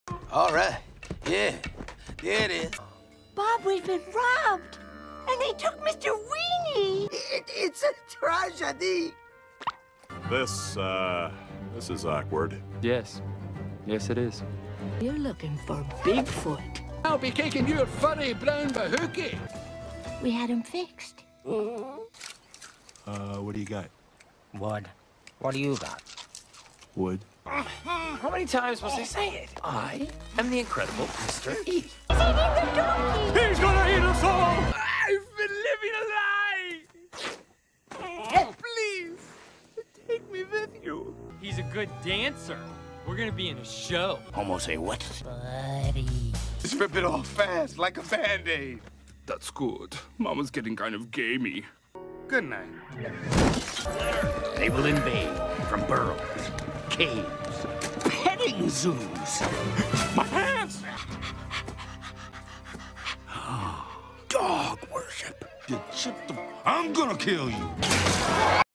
All right. Yeah, there it is. Bob, we've been robbed. And they took Mr. Weenie. It's a tragedy. This is awkward. Yes. Yes, it is. You're looking for Bigfoot. I'll be kicking your furry brown bahookie. We had him fixed. What do you got? Wood. What do you got? Wood. How many times must I say it? I am the incredible Mr. E. He's eating the donkey. He's gonna eat us all! I've been living a lie! Please, take me with you. He's a good dancer. We're gonna be in a show. Almost say what? Buddy. Just rip it off fast, like a Band-Aid. That's good. Mama's getting kind of gamey. Good night. They will invade from burrows, caves, petting zoos. My hands! Dog worship. I'm gonna kill you.